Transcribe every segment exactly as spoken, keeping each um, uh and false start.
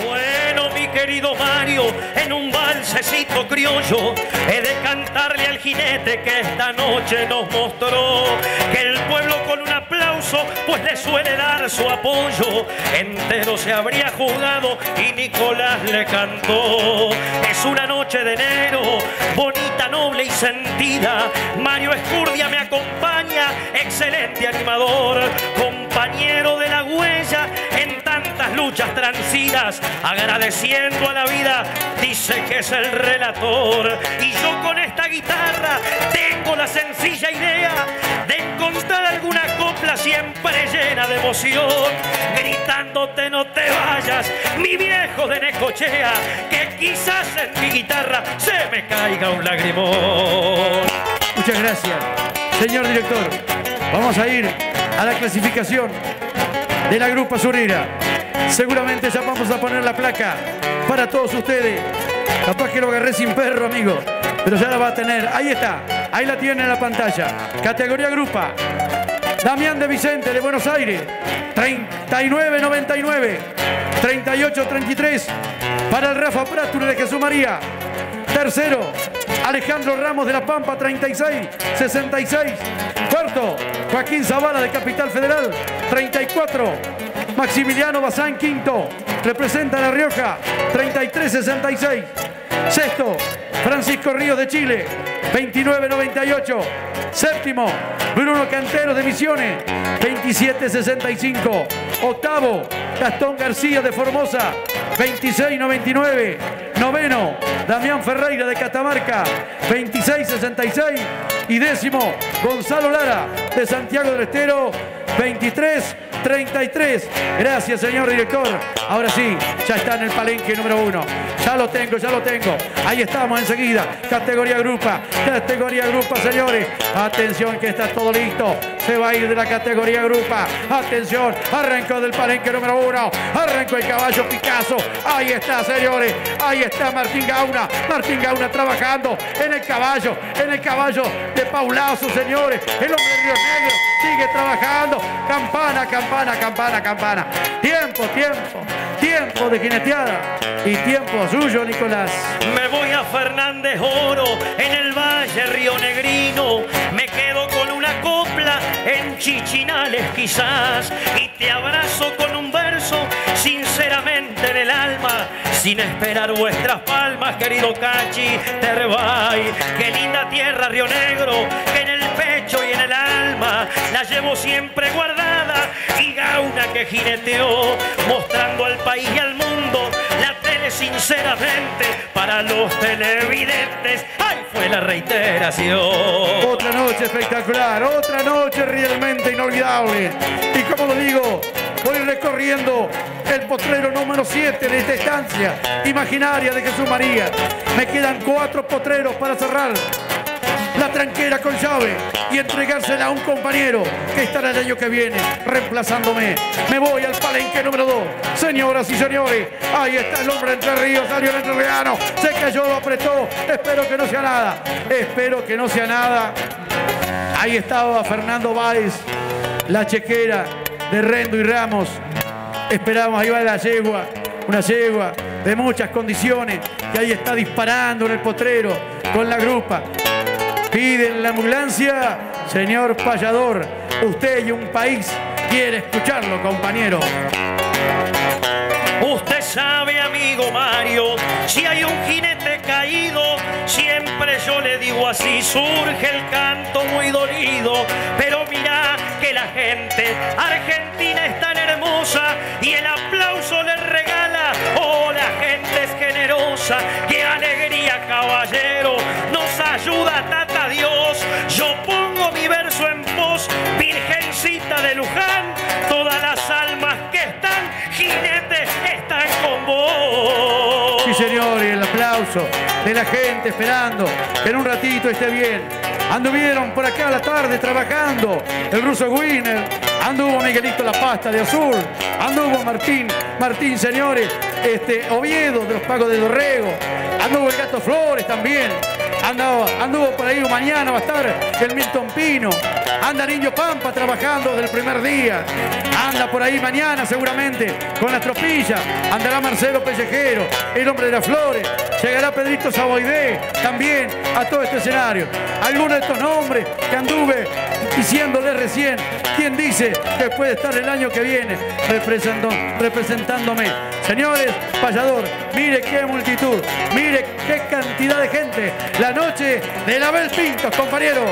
Bueno, mi querido Mario, en un valsecito criollo he de cantarle al jinete que esta noche nos mostró que el pueblo con un aplauso pues le suele dar su apoyo. Entero se habría jugado y Nicolás le cantó. Es una noche de enero, bonita, noble y sentida. Mario Escurdia me acompaña, excelente animador, compañero de la huella en tantas luchas transidas, agradeciendo a la vida, dice que es el relator. Y yo con esta guitarra tengo la sencilla idea de encontrar alguna copla siempre llena de emoción, gritándote no te vayas, mi viejo de Necochea, que quizás en mi guitarra se me caiga un lagrimón. Muchas gracias, señor director. Vamos a ir a la clasificación de la Grupa Surera. Seguramente ya vamos a poner la placa para todos ustedes. Capaz que lo agarré sin perro, amigo, pero ya la va a tener. Ahí está, ahí la tiene en la pantalla. Categoría Grupa. Damián de Vicente de Buenos Aires, treinta y nueve noventa y nueve. treinta y ocho treinta y tres para el Rafa Prature de Jesús María. Tercero, Alejandro Ramos de La Pampa, treinta y seis sesenta y seis. Cuarto, Joaquín Zavala de Capital Federal, treinta y cuatro. Maximiliano Bazán, quinto, representa a La Rioja, treinta y tres sesenta y seis. Sexto, Francisco Ríos de Chile, veintinueve noventa y ocho. Séptimo, Bruno Cantero de Misiones, veintisiete sesenta y cinco. Octavo, Gastón García de Formosa, veintiséis noventa y nueve. Noveno, Damián Ferreira de Catamarca, veintiséis sesenta y seis. Y décimo, Gonzalo Lara de Santiago del Estero, veintitrés treinta y tres. Gracias, señor director. Ahora sí, ya está en el palenque número uno. Ya lo tengo, ya lo tengo. Ahí estamos enseguida. Categoría Grupa. Categoría Grupa, señores. Atención que está todo listo. Se va a ir de la categoría Grupa. Atención, arrancó del palenque número uno. Arrancó el caballo Picasso. Ahí está, señores. Ahí está Martín Gauna. Martín Gauna trabajando en el caballo. En el caballo de Paulazo, señores. El hombre de Río Negro sigue trabajando. Campana, campana, campana, campana. Tiempo, tiempo. Tiempo de jineteada. Y tiempo suyo, Nicolás. Me voy a Fernández Oro, en el Valle Río Negrino. Me quedo con una copla en Chichinales quizás. Y te abrazo con un verso sinceramente en el alma, sin esperar vuestras palmas, querido Cachi Terbay. Qué linda tierra Río Negro, que en el pecho y en el alma la llevo siempre guardada. Y Gauna que jineteó, mostrando al país y al mundo la tele sinceramente para los televidentes. ¡Ay, fue la reiteración! Otra noche espectacular, otra noche realmente inolvidable. Y como lo digo, voy recorriendo el potrero número siete de esta estancia imaginaria de Jesús María. Me quedan cuatro potreros para cerrar la tranquera con llave y entregársela a un compañero que estará el año que viene reemplazándome. Me voy al palenque número dos. Señoras y señores, ahí está el hombre Entre Ríos, salió el entrerriano, se cayó, lo apretó. Espero que no sea nada, espero que no sea nada. Ahí estaba Fernando Báez, la chequera de Rendo y Ramos. Esperamos, ahí va la yegua, una yegua de muchas condiciones, que ahí está disparando en el potrero con la grupa. Piden la ambulancia, señor payador. Usted y un país quiere escucharlo, compañero. Usted sabe, amigo Mario, si hay un jinete caído, siempre yo le digo así, surge el canto muy dolido. Pero mira que la gente argentina es tan hermosa y el aplauso le regala. Oh, la gente es generosa, qué alegría, caballero, nos ayuda tata Dios. Yo pongo mi verso en pos, Virgencita de Luján, todas las almas que están jinetes están con vos. Sí, señor, y el aplauso de la gente esperando que en un ratito esté bien. Anduvieron por acá a la tarde trabajando el ruso Wiener, anduvo Miguelito La Pasta de Azul, anduvo Martín, Martín, señores, este, Oviedo de los Pagos de Dorrego, anduvo el Gato Flores también. Andó, anduvo por ahí, mañana va a estar el Milton Pino. Anda Niño Pampa trabajando desde el primer día. Anda por ahí mañana seguramente con la tropilla. Andará Marcelo Pellejero, el hombre de las flores. Llegará Pedrito Saboidé también a todo este escenario. Algunos de estos nombres que anduve diciéndole recién. ¿Quién dice que puede estar el año que viene representando, representándome? Señores, payador, mire qué multitud, mire qué cantidad de gente. La noche de Abel Pintos, compañero.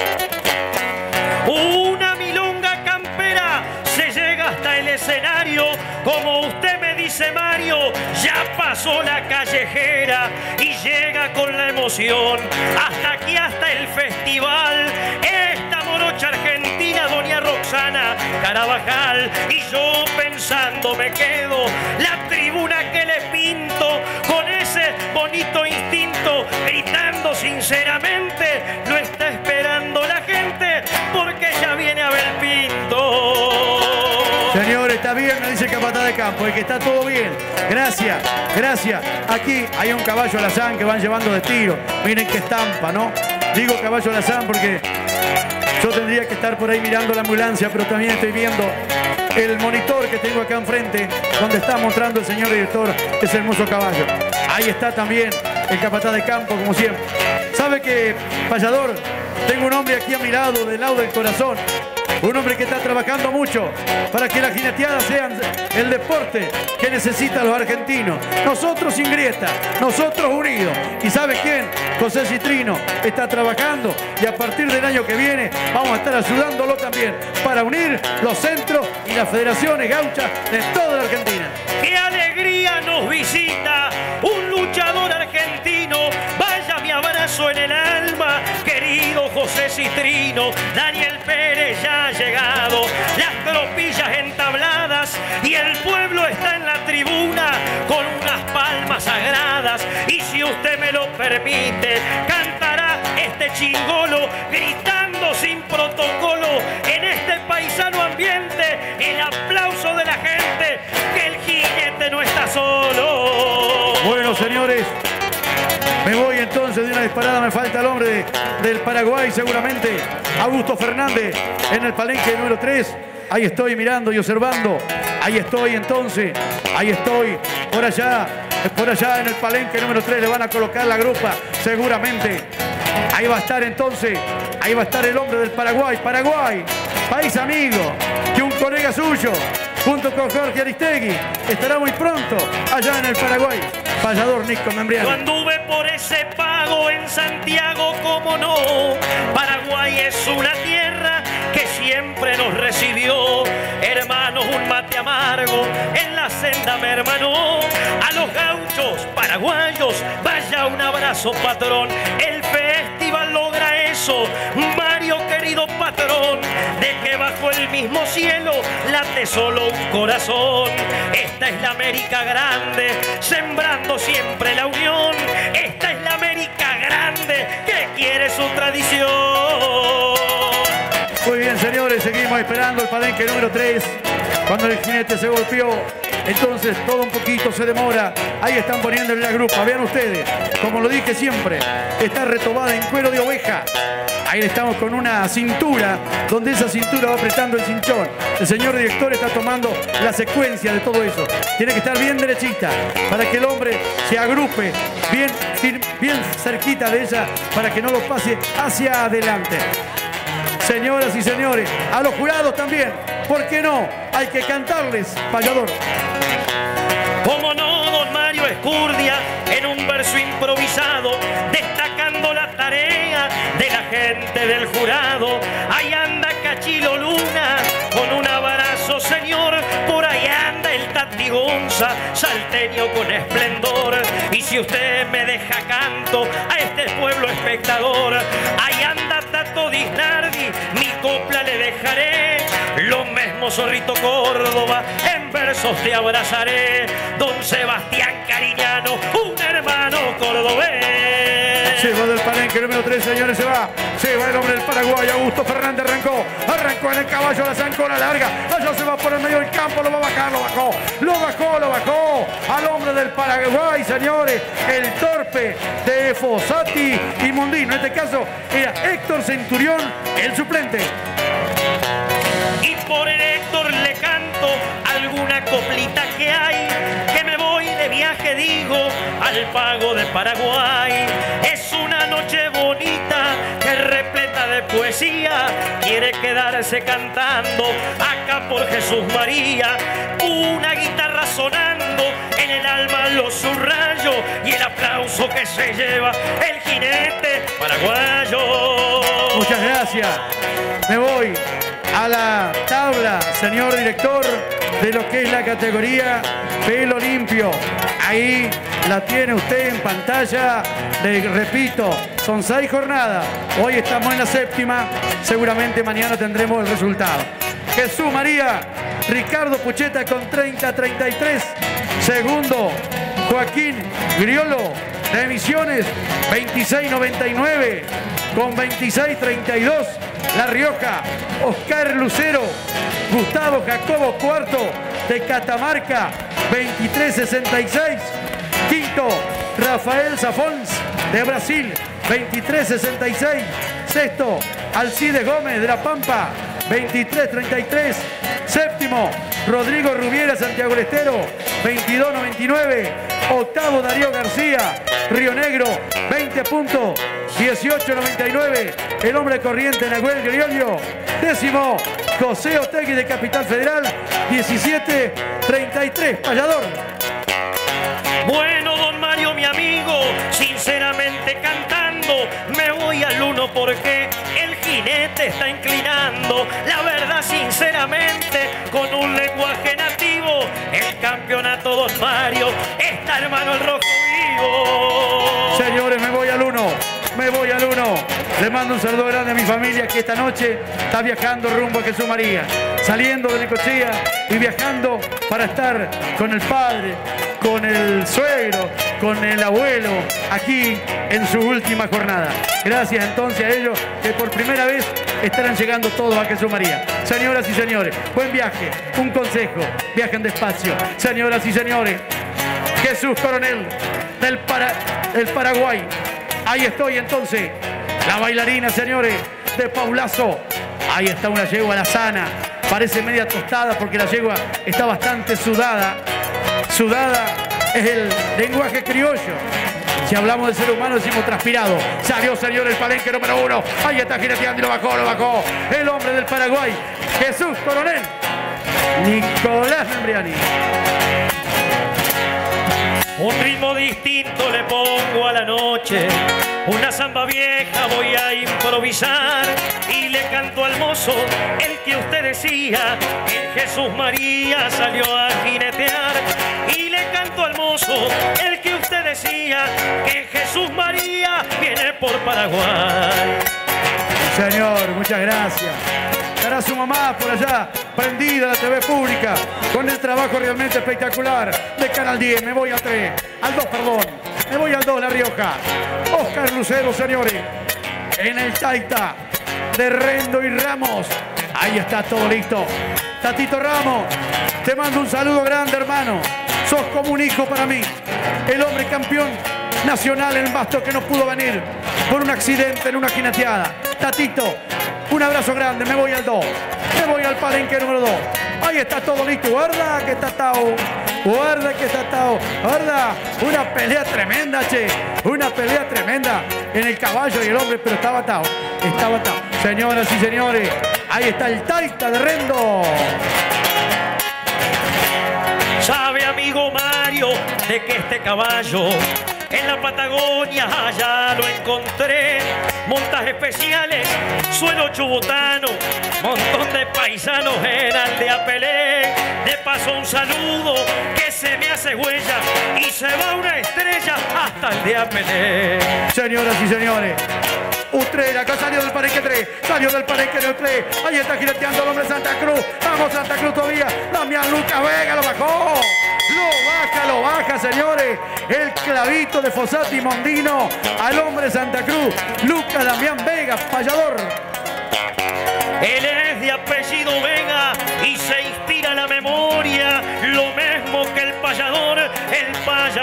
Una milonga campera se llega hasta el escenario. Como usted me dice, Mario, ya pasó la callejera y llega con la emoción. Hasta aquí, hasta el festival. Esta morocha argentina, doña Roxana Carabajal. Y yo pensando me quedo, la tribuna que le pinto con ese bonito instinto, gritando sinceramente, lo está esperando la gente porque ya viene Abel Pinto. Señor, está bien, me dice el capataz de campo, es que está todo bien. Gracias, gracias. Aquí hay un caballo alazán que van llevando de tiro. Miren qué estampa, ¿no? Digo caballo alazán porque yo tendría que estar por ahí mirando la ambulancia, pero también estoy viendo el monitor que tengo acá enfrente, donde está mostrando el señor director ese hermoso caballo. Ahí está también el capataz de campo, como siempre. ¿Sabe qué, payador? Tengo un hombre aquí a mi lado, del lado del corazón. Un hombre que está trabajando mucho para que las jineteadas sean el deporte que necesitan los argentinos. Nosotros sin grieta, nosotros unidos. ¿Y sabe quién? José Citrino está trabajando y a partir del año que viene vamos a estar ayudándolo también para unir los centros y las federaciones gauchas de toda la Argentina. ¡Qué alegría nos visita un luchador argentino! Vaya mi abrazo en el alma, querido José Citrino. Daniel Pérez ya ha llegado, las tropillas entabladas y el pueblo está en la tribuna con unas palmas sagradas. Y si usted me lo permite, cantará este chingolo gritando sin protocolo en este paisano ambiente el aplauso de la gente, que el jinete no está solo. Bueno, señores, me voy entonces de una disparada. Me falta el hombre de, del Paraguay, seguramente Augusto Fernández, en el palenque número tres. Ahí estoy mirando y observando. Ahí estoy entonces, ahí estoy, por allá, por allá en el palenque número tres le van a colocar la grupa, seguramente. Ahí va a estar entonces, ahí va a estar el hombre del Paraguay. Paraguay, país amigo, que un colega suyo, junto con Jorge Aristegui, estará muy pronto allá en el Paraguay. Payador Nico Membriano. Yo anduve por ese pago en Santiago, como no. Paraguay es una tierra que siempre nos recibió. Hermanos, un mate amargo en la senda me hermanó. A los gauchos paraguayos, vaya un abrazo, patrón. El festival logra eso, Mario, querido patrón, de que bajo el mismo cielo late solo un corazón. Esta es la América grande, sembrando siempre la unión. Esta es la América grande que quiere su tradición. Muy bien, señores, seguimos esperando el palenque número tres. Cuando el jinete se golpeó, entonces todo un poquito se demora. Ahí están poniéndole la grupa. Vean ustedes, como lo dije siempre, está retobada en cuero de oveja. Ahí estamos con una cintura, donde esa cintura va apretando el cinchón. El señor director está tomando la secuencia de todo eso. Tiene que estar bien derechita para que el hombre se agrupe bien, bien cerquita de ella para que no lo pase hacia adelante. Señoras y señores, a los jurados también, ¿por qué no? Hay que cantarles, payador. Como no, don Mario Escurdia, en un verso improvisado, destacando la tarea de la gente del jurado. Ahí anda Cachilo Luna, con un abrazo, señor. Por ahí anda el Tati Gonza, salteño con esplendor. Y si usted me deja canto a este pueblo espectador, ahí anda Tato Disnardi, mi copla le dejaré. Lo mismo Zorrito Córdoba, en versos te abrazaré. Don Sebastián Cariñano, un hermano cordobés. Se va del palenque número tres, señores, se va. Se va el hombre del Paraguay, Augusto Fernández arrancó. Arrancó en el caballo, la zancona larga. Allá se va por el medio del campo, lo va a bajar, lo bajó. Lo bajó, lo bajó. Al hombre del Paraguay, señores, el torpe de Fossati y Mondino. En este caso era Héctor Centurión, el suplente. Y por el Héctor le canto alguna coplita que hay, que me voy de viaje, digo, al pago de Paraguay. Es una noche bonita que repleta de poesía, quiere quedarse cantando acá por Jesús María. Una guitarra sonando, en el alma los subrayos y el aplauso que se lleva el jinete paraguayo. Muchas gracias. Me voy a la tabla, señor director, de lo que es la categoría pelo limpio. Ahí la tiene usted en pantalla. Le repito, son seis jornadas. Hoy estamos en la séptima. Seguramente mañana tendremos el resultado. Jesús María, Ricardo Pucheta con treinta treinta y tres. Segundo, Joaquín Griolo de Misiones, veintiséis noventa y nueve con veintiséis treinta y dos. La Rioja, Oscar Lucero, Gustavo Jacobo cuarto de Catamarca, veintitrés sesenta y seis. Quinto, Rafael Zafons de Brasil, veintitrés sesenta y seis. Sexto, Alcides Gómez de La Pampa, veintitrés treinta y tres. Séptimo, Rodrigo Rubiera, Santiago del Estero, veintidós noventa y nueve. Octavo, Darío García, Río Negro, veinte puntos, dieciocho noventa y nueve. El hombre corriente, Nahuel Griolio. Décimo, José Otegui de Capital Federal, diecisiete treinta y tres. Payador. Bueno, don Mario, mi amigo, sinceramente cantando, me voy al uno porque el jinete está inclinando. La verdad, sinceramente, con un lenguaje nativo, el campeonato, don Mario, está hermano el rojo vivo. Señores, me voy al uno. Me voy al uno. Le mando un saludo grande a mi familia que esta noche está viajando rumbo a Jesús María, saliendo de Necochea y viajando para estar con el padre, con el suegro, con el abuelo, aquí en su última jornada. Gracias entonces a ellos que por primera vez estarán llegando todos a Jesús María. Señoras y señores, buen viaje. Un consejo, viajen despacio. Señoras y señores, Jesús Coronel del, para, del Paraguay. Ahí estoy entonces, la bailarina, señores, de Paulazo. Ahí está una yegua, la sana. Parece media tostada porque la yegua está bastante sudada. Sudada es el lenguaje criollo. Si hablamos del ser humano decimos transpirado. Salió, señor, el palenque número uno. Ahí está jineteando y lo bajó, lo bajó. El hombre del Paraguay, Jesús Coronel, Nicolás Membriani. Un ritmo distinto le pongo a la noche, una samba vieja voy a improvisar y le canto al mozo el que usted decía que Jesús María salió a jinetear. Y le canto al mozo el que usted decía que Jesús María viene por Paraguay. Señor, muchas gracias. Estará su mamá por allá, prendida a la T V pública, con el trabajo realmente espectacular de Canal diez. Me voy al tres, al dos, perdón. Me voy al dos, La Rioja. Oscar Lucero, señores. En el Taita de Rendo y Ramos. Ahí está todo listo. Tatito Ramos, te mando un saludo grande, hermano. Sos como un hijo para mí. El hombre campeón nacional en Basto que no pudo venir por un accidente en una jineteada. Tatito, un abrazo grande. Me voy al dos. Me voy al palenque número dos. Ahí está todo listo. Guarda que está Tao. Guarda que está Tao. Guarda. Una pelea tremenda, che. Una pelea tremenda en el caballo y el hombre, pero estaba Tao. Estaba Tao. Señoras y señores, ahí está el Taita de Rendo. Sabe, amigo Mario, de que este caballo en la Patagonia allá lo encontré. Montas especiales, suelo chubutano, montón de paisanos en Aldea Pelé. De paso un saludo que se me hace huella y se va una estrella hasta Aldea Pelé. Señoras y señores, Utrera, acá salió del palenque tres, salió del palenque de tres. Ahí está jineteando el hombre Santa Cruz. Vamos Santa Cruz todavía. Damián Lucas Vega lo bajó. Lo baja, lo baja, señores. El clavito de Fossati Mondino al hombre Santa Cruz. Lucas Damián Vega, payador. Él es de apellido Vega y se inspira la memoria, lo mismo que el payador, el payador.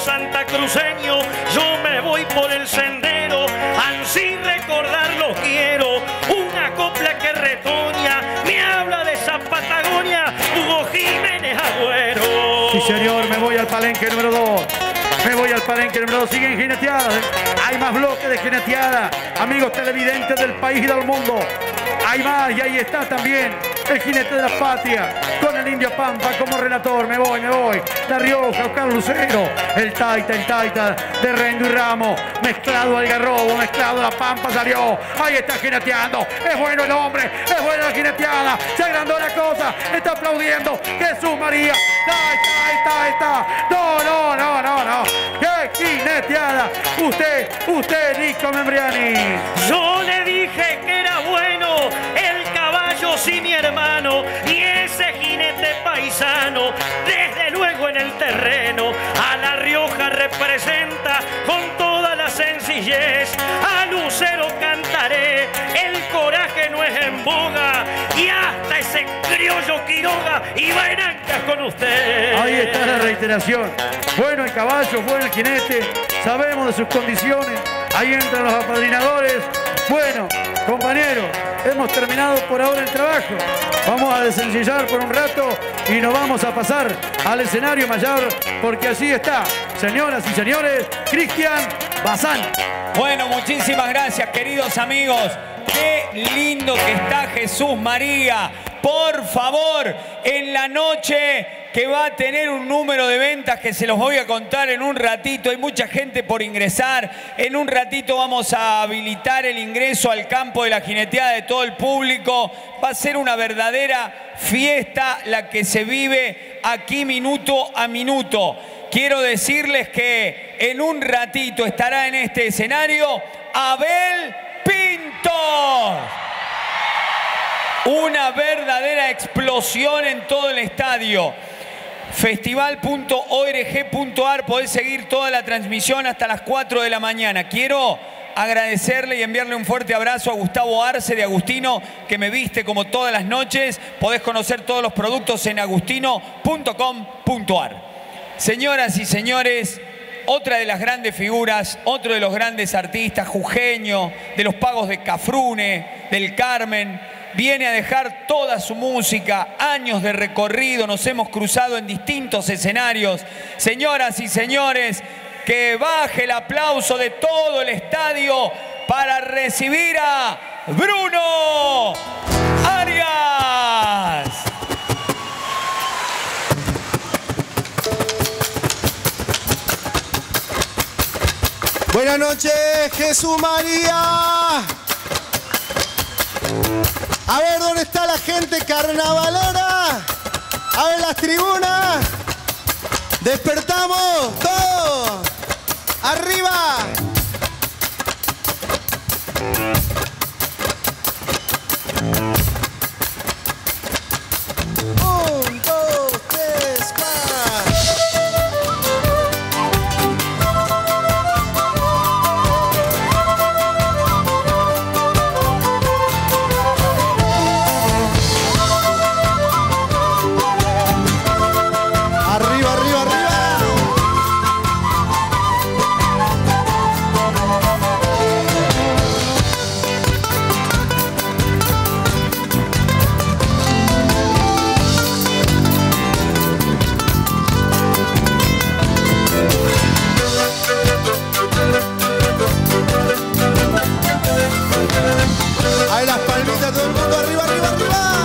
santacruceño, yo me voy por el sendero, ansí recordarlo quiero. Una copla que retoña, me habla de esa Patagonia, Hugo Jiménez Agüero. Sí, señor, me voy al palenque número dos. Me voy al palenque número dos. Siguen jineteadas, ¿eh? Hay más bloques de jineteada. Amigos televidentes del país y del mundo. Hay más, y ahí está también el jinete de la patria, con el Indio Pampa como relator. Me voy, me voy. La Rioja, Oscar Lucero, el Taita, el Taita de Rendo y Ramos, mezclado al Garrobo, mezclado a la Pampa, salió. Ahí está jineteando. Es bueno el hombre, es buena la jineteada. Se agrandó la cosa, está aplaudiendo. Jesús María. Ahí está, ahí está, ahí está. No, no, no, no, no. ¡Qué jineteada! Usted, usted, Nico Membriani. Yo le dije que era bueno el caballo, sí, mi hermano, y ese jinete paisano, desde luego en el terreno, a La Rioja representa con toda la sencillez. A Lucero cantaré, el coraje no es en boga, y hasta ese criollo Quiroga iba en ancas con usted. Ahí está la reiteración. Bueno el caballo, bueno el jinete, sabemos de sus condiciones. Ahí entran los apadrinadores. Bueno, compañeros, hemos terminado por ahora el trabajo. Vamos a desencillar por un rato y nos vamos a pasar al escenario mayor, porque así está, señoras y señores, Cristian Bazán. Bueno, muchísimas gracias, queridos amigos. Qué lindo que está Jesús María. Por favor, en la noche que va a tener un número de ventas que se los voy a contar en un ratito. Hay mucha gente por ingresar. En un ratito vamos a habilitar el ingreso al campo de la jineteada de todo el público. Va a ser una verdadera fiesta la que se vive aquí minuto a minuto. Quiero decirles que en un ratito estará en este escenario Abel Pinto. Una verdadera explosión en todo el estadio. festival punto org punto ar, podés seguir toda la transmisión hasta las cuatro de la mañana. Quiero agradecerle y enviarle un fuerte abrazo a Gustavo Arce de Agustino, que me viste como todas las noches. Podés conocer todos los productos en agustino punto com punto ar. Señoras y señores, otra de las grandes figuras, otro de los grandes artistas, jujeño, de los pagos de Cafrune, del Carmen, viene a dejar toda su música, años de recorrido, nos hemos cruzado en distintos escenarios. Señoras y señores, que baje el aplauso de todo el estadio para recibir a Bruno Arias. Buenas noches, Jesús María. A ver, ¿dónde está la gente carnavalera? A ver las tribunas. Despertamos todos. Arriba. Un, dos, tres, cuatro. Arriba, arriba, arriba. Ahí las palmitas, todo el mundo arriba, arriba, arriba.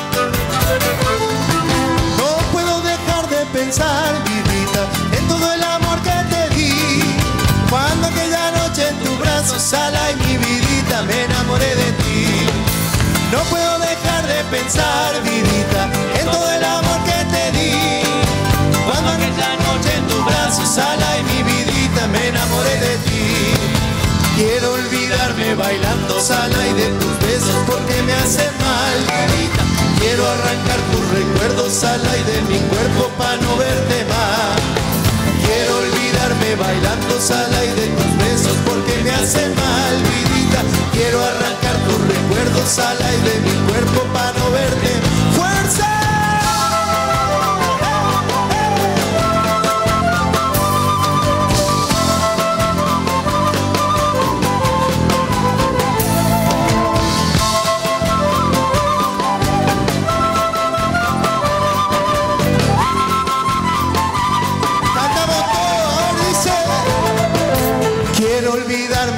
No puedo dejar de pensar, vidita, en todo el amor que te di. Cuando aquella noche en tus brazos, ala y mi vidita, me enamoré de ti. No puedo dejar de pensar, vidita, en todo el amor que te di. Cuando aquella noche en tus brazos, ala y mi vidita, me enamoré de ti. Quiero olvidarme bailando sala y de tus besos porque me hacen mal, vidita. Quiero arrancar tus recuerdos sala y de mi cuerpo pa' no verte más. Quiero olvidarme bailando sala y de tus besos porque me hacen mal, vidita. Quiero arrancar tus recuerdos sala y de mi cuerpo pa' no verte. ¡Fuerza!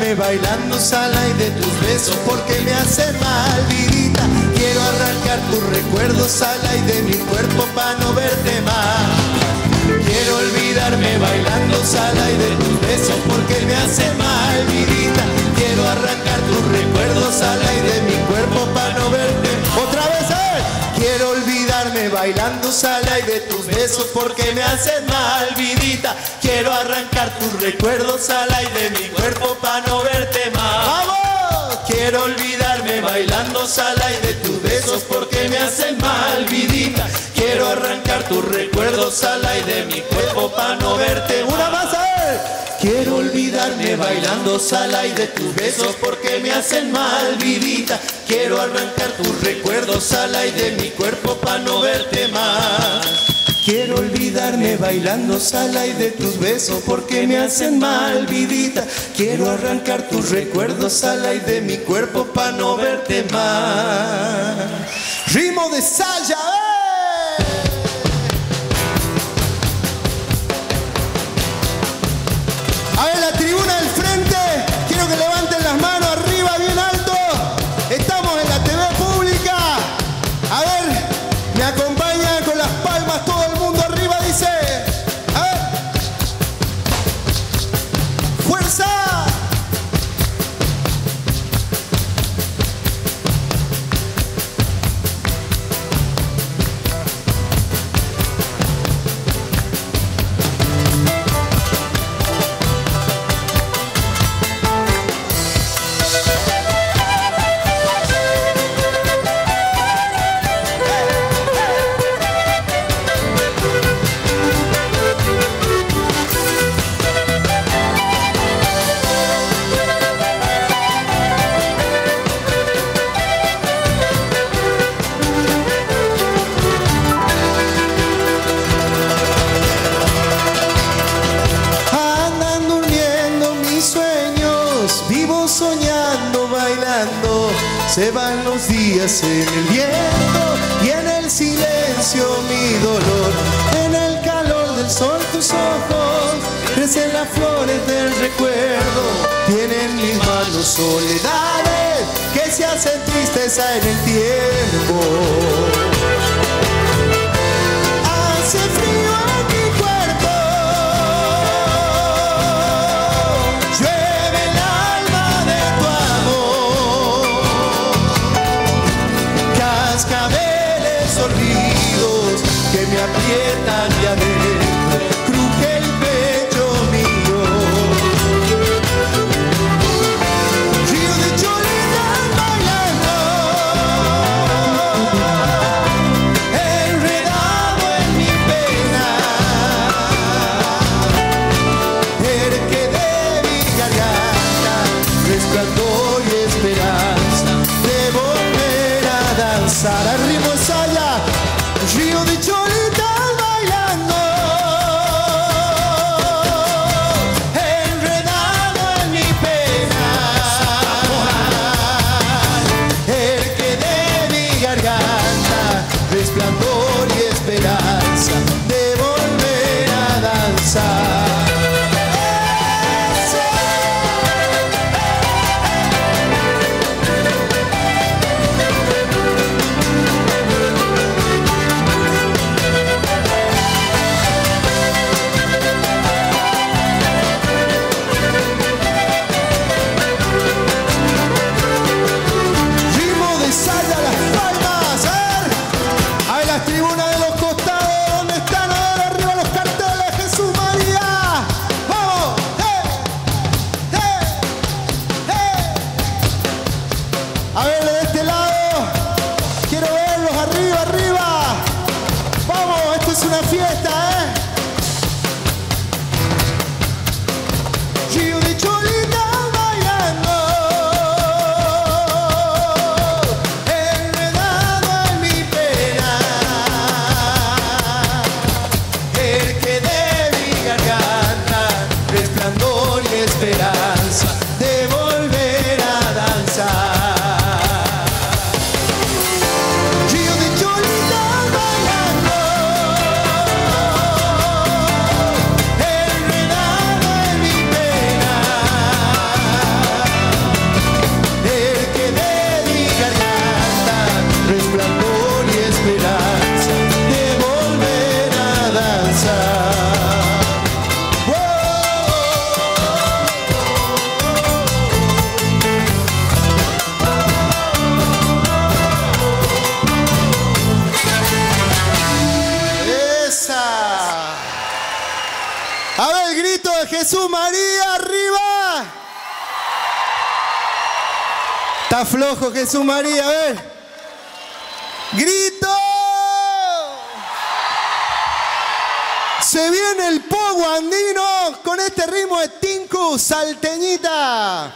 olvidarme bailando sala y de tus besos porque me hacen mal, vidita. Quiero arrancar tus recuerdos sala y de mi cuerpo pa' no verte más. Quiero olvidarme bailando sala y de tus besos porque me hacen mal, vidita. Quiero arrancar tus recuerdos sala y de mi cuerpo pa' no verte. Otra vez, ¿eh? Quiero olvidarme bailando sala y de tus besos porque me hacen mal, vidita. Quiero arrancar tus recuerdos sala y de mi cuerpo pa' no verte más. ¡Vamos! Quiero olvidarme bailando sala y de tus besos porque me hacen mal, vidita. Quiero arrancar tus recuerdos sala y de mi cuerpo pa' no verte. Una más, a ver. Quiero olvidarme bailando sala y de tus besos porque me hacen mal, vidita. Quiero arrancar tus recuerdos sala y de mi cuerpo pa' no verte más. Quiero olvidarme bailando sala y de tus besos porque me hacen mal, vidita. Quiero arrancar tus recuerdos sala y de mi cuerpo pa' no verte más. Ritmo de Saya, ¡eh! A ver, la tribuna del frente, quiero que levanten las manos arriba bien alto. Estamos en la T V pública. A ver, me acompaña con las palmas todo el mundo arriba, dice. A ver. ¡Fuerza! Se van los días en el viento y en el silencio mi dolor. En el calor del sol tus ojos crecen las flores del recuerdo. Tienen mis manos soledades que se hacen tristeza en el tiempo. Hace frío en mi cuerpo, llueve el alma de tu amor. Cascabeles horridos que me aprietan y adentro cruje el pecho mío. Río de cholitas bailando, enredado en mi pena, cerque de mi garganta, resplandor y esperanza de volver a danzar. Al ritmo de Saya, río de cholitas bailando, enredado en mi pena, cerque de mi garganta, resplandor y esperanza de volver a danzar. Ritmo de Saya, las palmas, a ver. A ver las tribunas de los costados, ¿dónde están? A ver, arriba los carteles, Jesús María. ¡Vamos! ¡Eh! ¡Eh! ¡Eh! A ver, de este lado, quiero verlos arriba, arriba. Vamos, esto es una fiesta, ¿eh? Río de cholitas bailando, enredado en mi pena, cerque de mi garganta, resplandor y esperanza de volver a danzar. Río de cholitas bailando, enredado en mi pena, pensar. A ver, el grito de Jesús María, arriba. Está flojo Jesús María, a ver. ¡Grito! Se viene el pogo andino con este ritmo de Tinku, salteñita.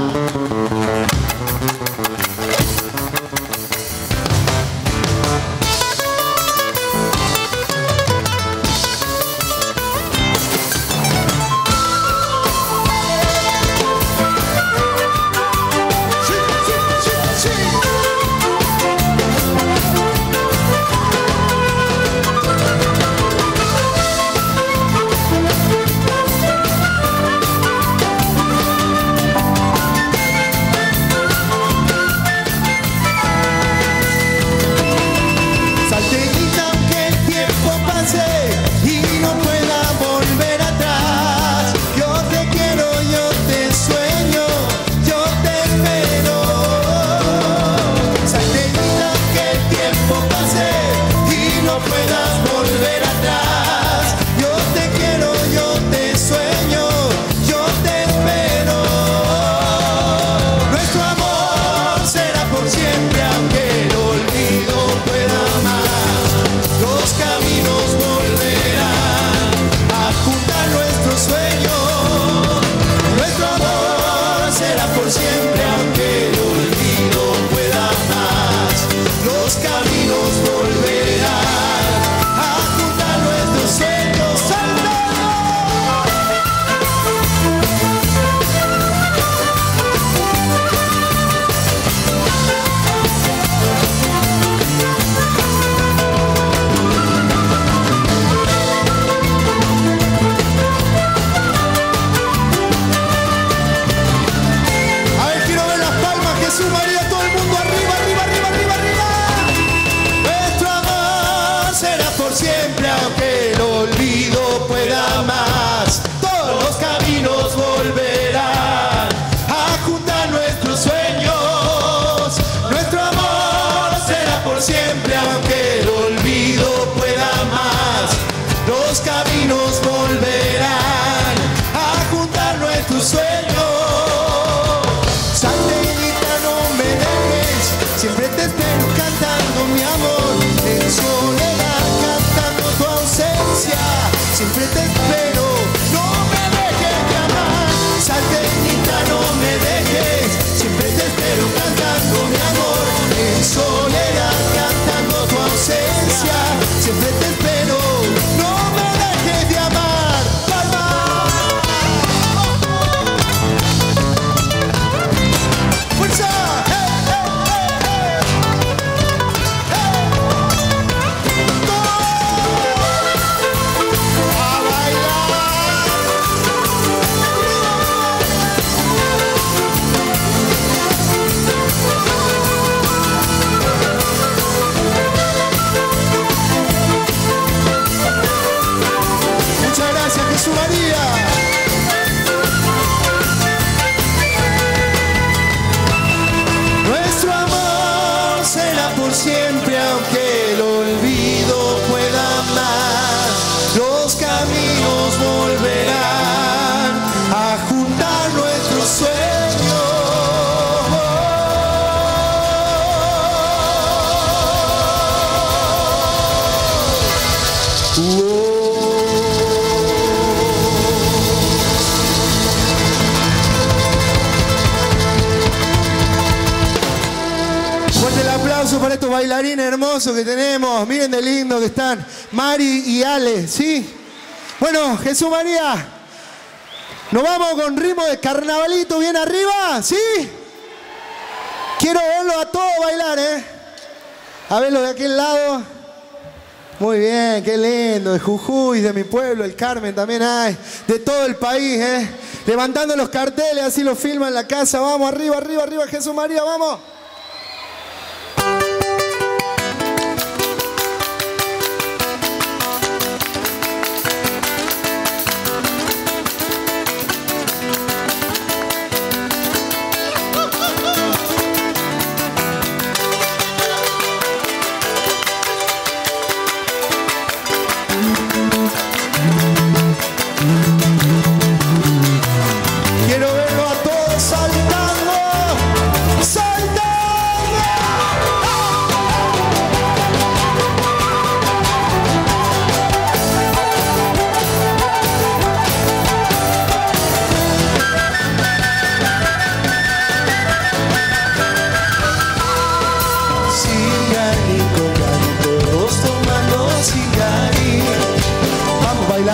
Siempre te espero, no me dejes de amar. Salteñita, no me dejes. Siempre te espero cantando mi amor. En soledad, cantando tu ausencia. Siempre te espero, no me dejes de amar. Palma. ¡Fuerza! ¡Hey, hey, hey, hey! ¡Hey! ¡Todo! Jesús María. Nuestro amor será por siempre, aunque el olvido pueda más. Los caminos volverán a juntar nuestros sueños. Uh-oh. Para estos bailarines hermosos que tenemos, miren de lindo que están Mari y Ale, ¿sí? Bueno, Jesús María, nos vamos con ritmo de carnavalito bien arriba, ¿sí? Quiero verlos a todos bailar, ¿eh? A verlos de aquel lado. Muy bien, qué lindo, de Jujuy, de mi pueblo, el Carmen también hay, de todo el país, ¿eh? Levantando los carteles, así los filman en la casa, vamos, arriba, arriba, arriba, Jesús María, vamos.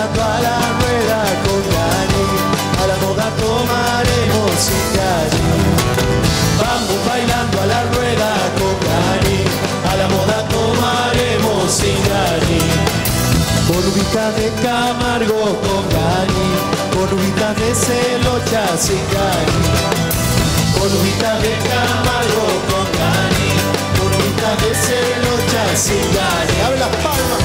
bailando a la rueda con Gani, a la moda tomaremos sin Gani. Vamos bailando a la rueda con Gani, a la moda tomaremos sin Gani. Con uvitas de Camargo con Gani, con uvitas de Celocha sin Gani. Con uvitas de Camargo con Gani, con uvitas de Celocha sin Gani. ¡Abre las palmas!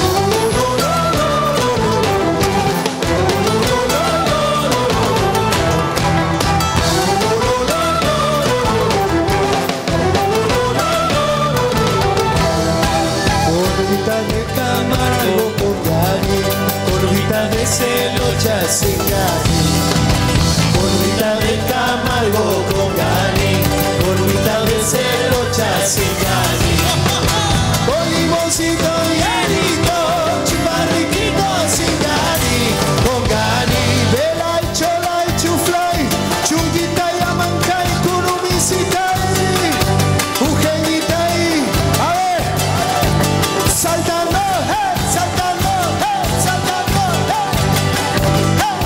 De Camargo con Gani, con uvitas de Celocha sin Gani. Con uvitas de Camargo con Gani, con uvitas de Celocha sin Gani. Con limoncito y anito, chuparriquito sin Gani. Con Gani, vela y chola y chuflay, chunguita y amancay, curumisita y ujeñita y... A ver, saltando, hey, saltando, hey, saltando, hey, hey.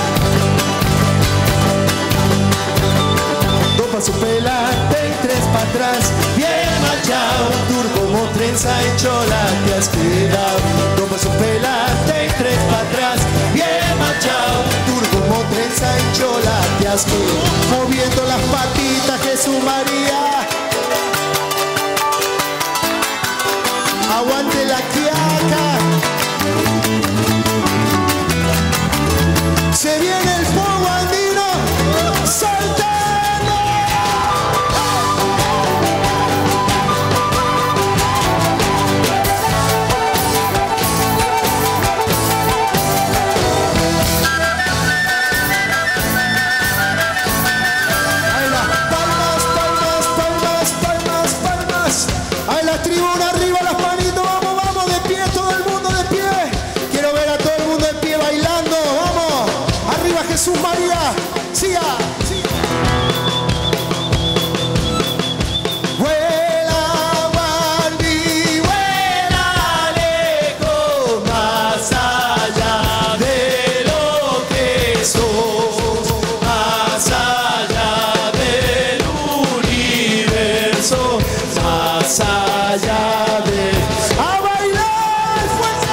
Dos pasos pelante y tres para atrás, bien machado, duro como trenza y chola te has quedado. Dos pasos pelante y tres para atrás, bien machado, duro como trenza y chola te has quedado. Moviendo las patitas, Jesús María. Aguante la quiaca. Se viene el fuego andino. ¡Saltando! Ahí las palmas, palmas, palmas, palmas, palmas. Ahí la tribuna arriba, las manitos. Vamos, vamos, de pie, todo el mundo de pie. Quiero ver a todo el mundo de pie bailando. Vamos, arriba Jesús María. Siga. Vuela, Barbie, vuela lejos, más allá de lo que sos, más allá del universo, más allá de... ¡A bailar, fuerza!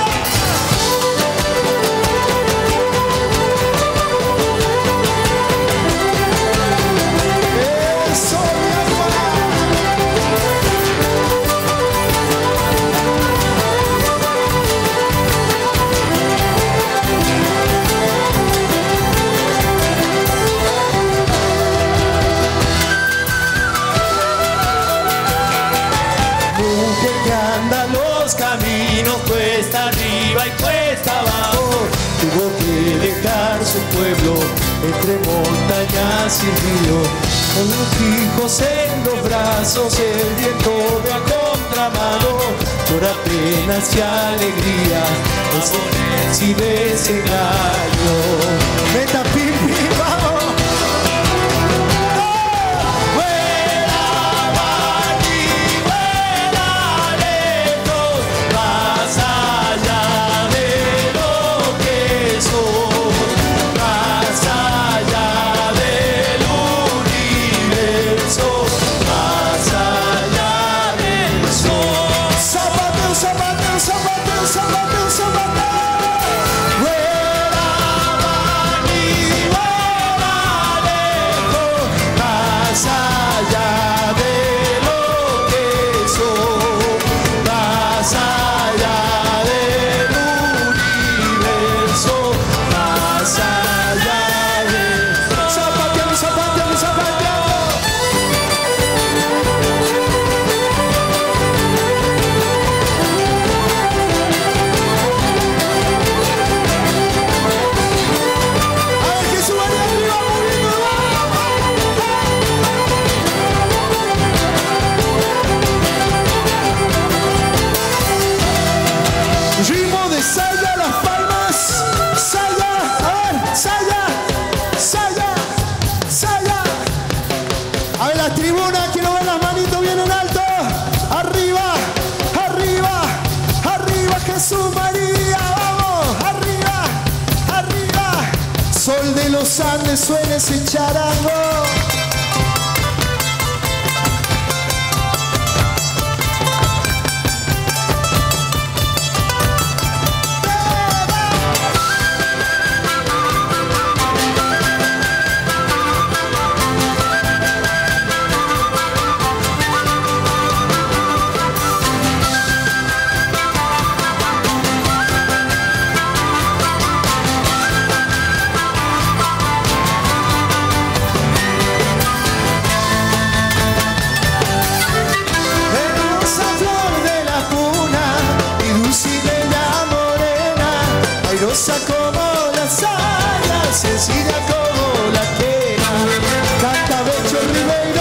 ¡Eso, mi mujer que anda los caminos cuesta arriba y cuesta abajo, tuvo que dejar su pueblo entre montañas y ríos, con los hijos en los brazos y el viento de a contramano, llora penas y alegrías, amores y desengaños. Meta pim pim, vamos. Vuela, Barbie, vuela lejos, más allá de lo que sos, más allá del universo, más allá del sol. Zapateo, zapateo, zapateo, zapateo, zapateo. Vuela, Barbie, los Andes suene ese charango. Como la saya, sencilla como la quena, canta Becho Ribeiro.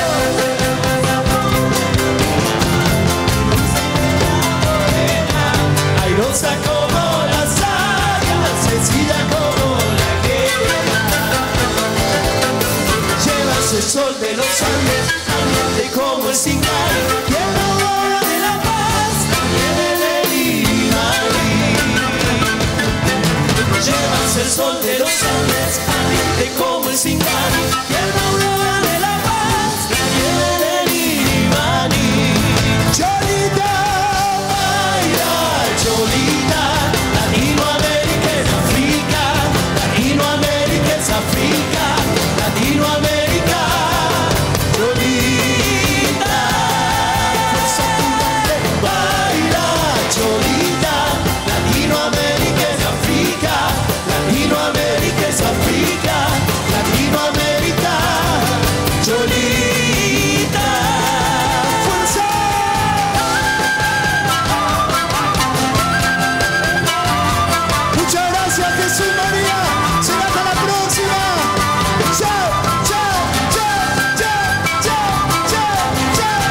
Airosa como la saya, sencilla como la quena. Llevas el sol de los Andes, caliente como el Singal, y el aurora de la paz, viene del Imaní. Llevas el sol de los Andes, caliente como el Singal, y el aurora de la paz, viene del Imaní. Cholita, baila, Cholita, Latinoamérica es África, Latinoamérica es África, Latinoamérica, Cholita. Fuerza tu nombre, baila, Cholita, Latinoamérica es África. Latinoamérica es África, Latinoamérica, Cholita. ¡Fuerza! Muchas gracias, Jesús María. Será hasta la próxima. Chao, chao, chao, chao, chao, chao, chao.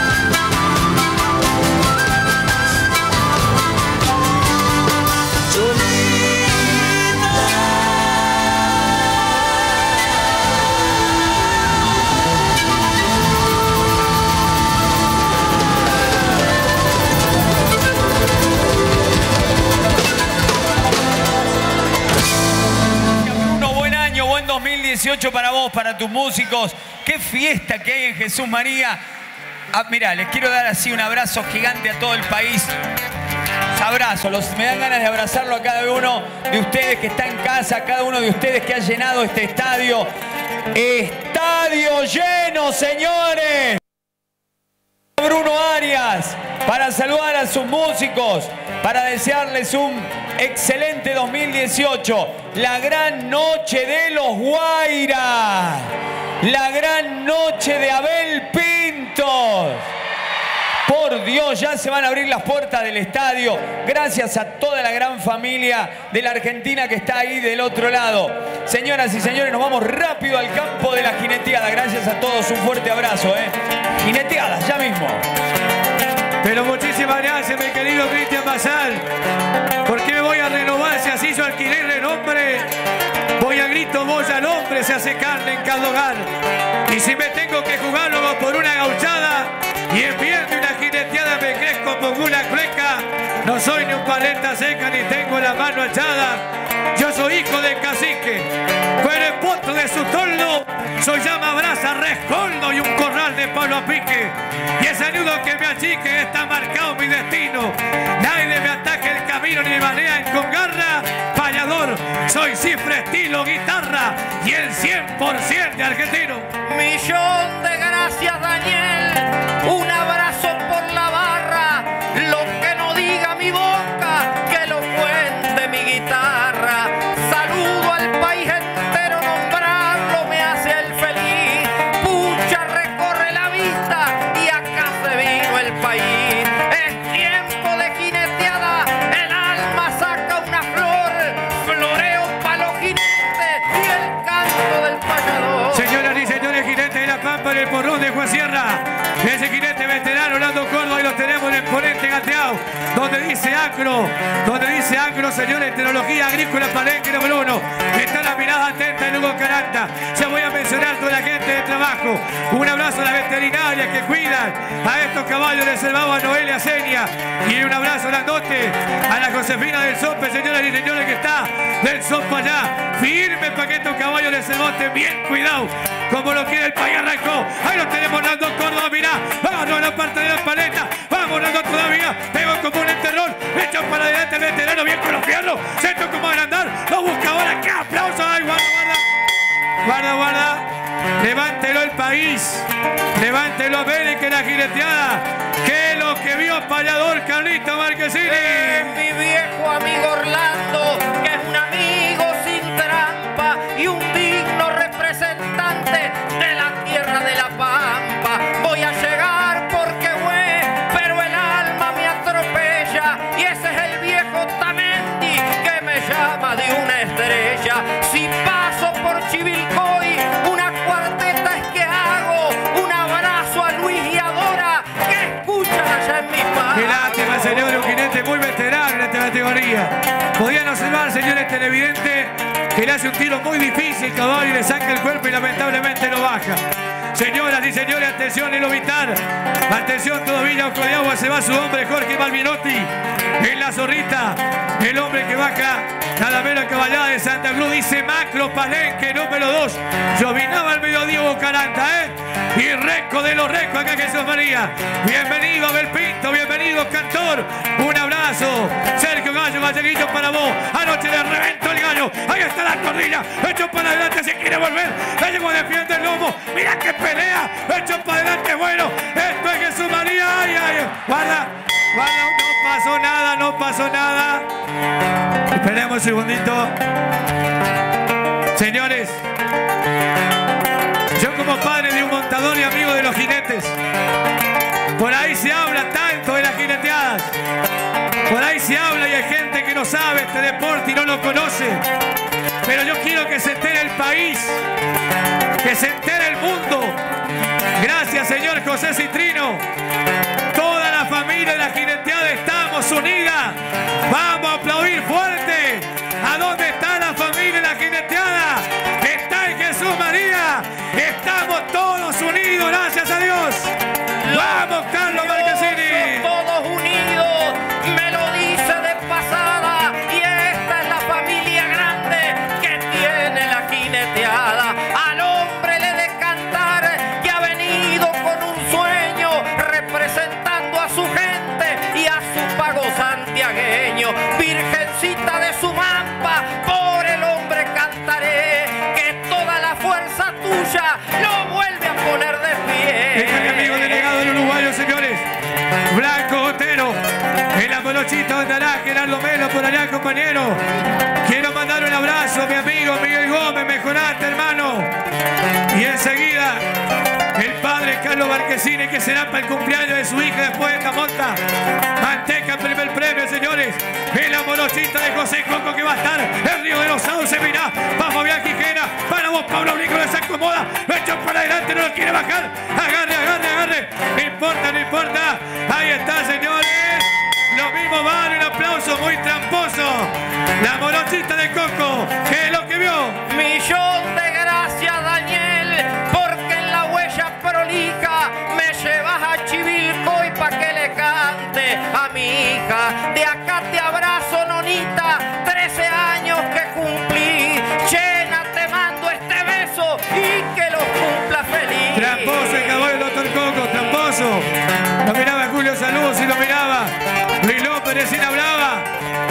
dos mil dieciocho para vos, para tus músicos. Qué fiesta que hay en Jesús María. Ah, mirá, les quiero dar así un abrazo gigante a todo el país. Abrazo, los, me dan ganas de abrazarlo a cada uno de ustedes que está en casa, a cada uno de ustedes que ha llenado este estadio. ¡Estadio lleno, señores! Bruno Arias, para saludar a sus músicos, para desearles un excelente dos mil dieciocho. La gran noche de los Guaira, la gran noche de Abel Pintos. Por Dios, ya se van a abrir las puertas del estadio. Gracias a toda la gran familia de la Argentina que está ahí del otro lado. Señoras y señores, nos vamos rápido al campo de la jineteada. Gracias a todos, un fuerte abrazo, ¿eh? Jineteadas, ya mismo. Pero muchísimas gracias, mi querido Cristian Basal. ¿Por qué me voy a renovar si así yo alquilé renombre? Voy a grito, voy al hombre, se hace carne en cada hogar. Y si me tengo que jugar luego por una gauchada y en viernes una jineteada me crezco como una cueca, no soy ni un paleta seca ni tengo la mano echada. Yo soy hijo del cacique, con el poto de su toldo, soy llama brasa, rescoldo y un corral de palo a pique. Y ese nudo que me achique está marcado mi destino. Nadie me ataque el camino ni me manean con garra. Payador, soy cifra, estilo, guitarra y el cien por ciento de argentino. Millón de gracias, Daniel. Un abrazo por la barra. Lo que no diga mi boca, que lo cuente mi guitarra. Saludo al país entero, nombrarlo me hace el feliz. Pucha, recorre la vista y acá se vino el país. Es tiempo de jineteada, el alma saca una flor. Floreo pa' los jinetes y el canto del payador. Señoras y señores, jinete de la Pampa en el porrón de Juan Sierra. Ese jinete veterano, Orlando Córdoba, y lo tenemos en el ponente gateado, donde dice Acro, donde dice Acro, señores, tecnología agrícola palenque número uno. Está la mirada atenta de Hugo Caranta. Ya voy a mencionar toda la gente de trabajo. Un abrazo a las veterinarias que cuidan a estos caballos reservados, a Noelia Senia. Y un abrazo grandote a la Josefina del Sope, señoras y señores, que está del son para allá. Firme para que estos caballos de Cebote, bien cuidado, como lo quiere el país arrancó. Ahí lo tenemos Nando Córdoba, mirá, vamos a la parte de la paleta, vamos Nando todavía, pegó como un enterrón, echó para adelante el veterano, bien con los fierros, centro como agrandar, lo busca ahora, qué aplauso, ay, guarda, guarda, guarda, guarda, levántelo el país, levántelo a América, la jineteada, que lo que vio payador Carlito Marquesini. Es mi viejo amigo Orlando, que es un amigo sin trampa y un digno representante de la tierra de la Pampa. Voy a llegar porque voy, pero el alma me atropella y ese es el viejo Tamendi que me llama de una estrella. Si paso por Chivilcoy, una cuarteta es que hago, un abrazo a Luis y a Dora que escuchan allá en mi padre. Qué lástima, señor, un jinete muy veterano en esta categoría. Podían observar, señores televidentes, que le hace un tiro muy difícil, caballo, y le saca el cuerpo y lamentablemente lo baja. Señoras y señores, atención en lo vital. Atención todavía, Ojo de Agua, se va su hombre Jorge Malvinotti. En la zorrita, el hombre que baja nada menos caballada de Santa Cruz, dice Macro Palenque, número dos. Llovinaba al mediodía Bocaranta, ¿eh? Y Reco de los Recos, acá Jesús María. Bienvenido Abel Pinto, bienvenido Cantor. Un abrazo. Sergio Gallo, Galleguillo para vos. Anoche le reventó el gallo. Ahí está la cordilla. Hecho para adelante, se quiere volver. Gallego defiende el lomo. Mira que pelea. Hecho para adelante, bueno. Esto es Jesús María. Ay, ay. Guarda, guarda. No pasó nada, no pasó nada. Esperemos un segundito. Señores, yo como padre de un montador y amigo de los jinetes, por ahí se habla tanto de las jineteadas, por ahí se habla y hay gente que no sabe este deporte y no lo conoce, pero yo quiero que se entere el país, que se entere el mundo. Gracias, señor José Citrino. Toda la familia de la jineteada estamos unidas. Vamos a aplaudir fuerte. ¿A dónde está la familia de la jineteada? Está en Jesús María. Estamos todos unidos, gracias a Dios. Vamos, Carlos Marquesini. Todos unidos, me lo dice de pasada. Y esta es la familia grande que tiene la jineteada. Al hombre le de cantar que ha venido con un sueño, representando a su gente y a su pago santiagueño. Virgencita de su mampa, por el hombre cantaré, que toda la fuerza tuya lo vuelve a poner de pie. Este es mi amigo delegado del uruguayo, señores. Blanco Otero, en la molochita andará Gerardo Melo por allá, compañero. Quiero mandar un abrazo a mi amigo Miguel Gómez, mejorate, hermano. Y enseguida, el padre Carlos Marquesini, que será para el cumpleaños de su hija después de esta monta. Manteca, primer premio, señores. En la molochita de José Coco, que va a estar el Río de los Sauces, mirá. Va Fabián Quijena, para vos, Pablo Brico, le se acomoda. Lo echó para adelante, no lo quiere bajar. Agarre, agarre, agarre. No importa, no importa. Ahí está, señores. Lo mismo vale, un aplauso muy tramposo. La molochita de Coco, que es lo que vio. Millón de gracias, Daniel, porque en la huella prolija me llevas a Chivilcoy pa' que le cante a mi hija. De acá te abrazo, nonita, trece años que cumplí. Llena, te mando este beso y que los cumpla feliz. Tramposo el caballo del doctor Coco, tramposo. Lo miraba Julio Saludos y lo miraba Luis López, recién hablaba.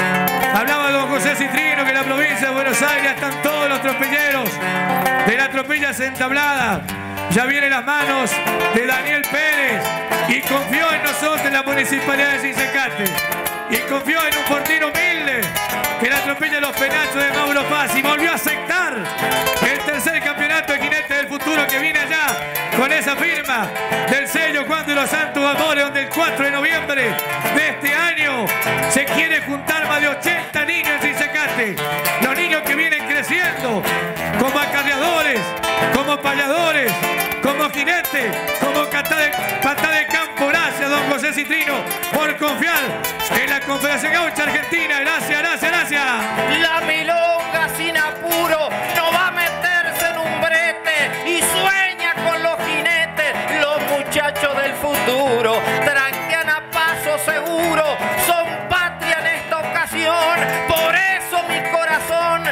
Hablaba don José Citrino, que en la provincia de Buenos Aires están todos los tropilleros de la tropilla entablada. Ya vienen las manos de Daniel Pérez y confió en nosotros en la municipalidad de Sincecate. Y confió en un fortín humilde, que la tropilla de los penachos de Mauro Paz, y volvió a aceptar el tercer campeonato de jinete del futuro que viene allá con esa firma del sello Juan de los Santos Amores, donde el cuatro de noviembre de este año se quiere juntar más de ochenta niños en Sincecate. Los niños que vienen creciendo como acarreadores, como payadores, como jinetes, como patá de, patá de campo. Gracias, don José Citrino, por confiar en la Confederación Gaucha Argentina. Gracias, gracias, gracias. La milonga sin apuro no va a meterse en un brete y sueña con los jinetes, los muchachos del futuro. Tranquean a paso seguro, son patria en esta ocasión. Por eso mi corazón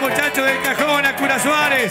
muchachos del Cajón, a Cura Suárez,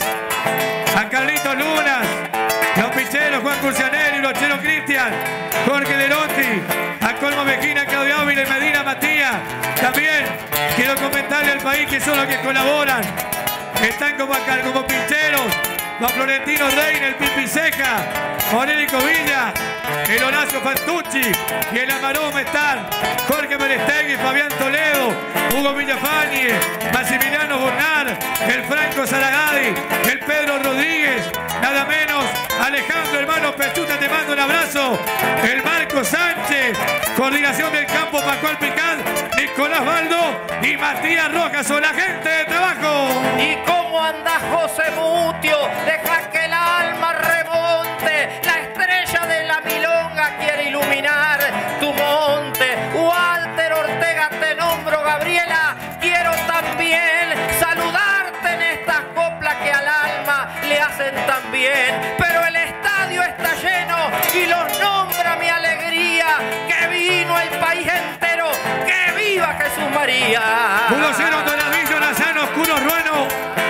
a Carlitos Lunas, los picheros Juan Curcianelli, Brochero Cristian, Jorge Derotti, a Colmo Mejina, Claudio Ávila y Medina Matías. También quiero comentarle al país que son los que colaboran. Están como acá, como pincheros, los Florentino Reina, el Pipi Ceja, Aurelico Villa, el Horacio Fantucci y el Amaroma están Jorge Merestegui, Fabián Toledo, Hugo Villafañe, Maximiliano Burnard, el Franco Zaragadi, el Pedro Rodríguez, nada menos, Alejandro Hermano Pechuta, te mando un abrazo, el Marco Sánchez, coordinación del campo Pascual Picán, Nicolás Baldo y Matías Rojas, son la gente de trabajo. ¿Y cómo anda José Mutio? Deja que el alma remonte, la estrella de la milonga quiere iluminar tu monte. Walter Ortega te nombro, Gabriela, quiero también saludarte en estas coplas que al alma le hacen tan bien. Pero el estadio está lleno y los nombra mi alegría, que vino el país entero, que viva Jesús María. uno cero Donavillo, Nazano, Oscuro Ruano,